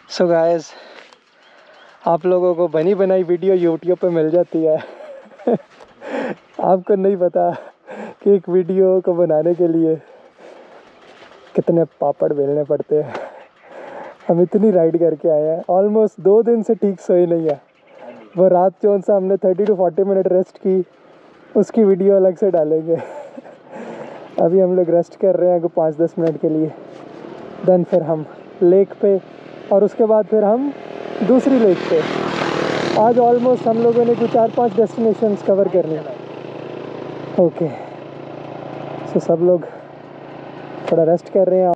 So guys, आप लोगों को बनी बनाई वीडियो यूट्यूब पे मिल जाती है। आपको नहीं पता कि एक वीडियो को बनाने के लिए कितने पापड़ बेलने पड़ते हैं। हम इतनी राइड करके आए हैं, ऑलमोस्ट 2 दिन से ठीक सोए नहीं है। वो रात जो सा हमने 30 to 40 मिनट रेस्ट की, उसकी वीडियो अलग से डालेंगे। अभी हम लोग रेस्ट कर रहे हैं 5-10 मिनट के लिए, देन फिर हम लेक पे, और उसके बाद फिर हम दूसरी लेक पे। आज ऑलमोस्ट हम लोगों ने कुछ 4-5 डेस्टिनेशंस कवर करनी। ओके, सो सब लोग थोड़ा रेस्ट कर रहे हैं।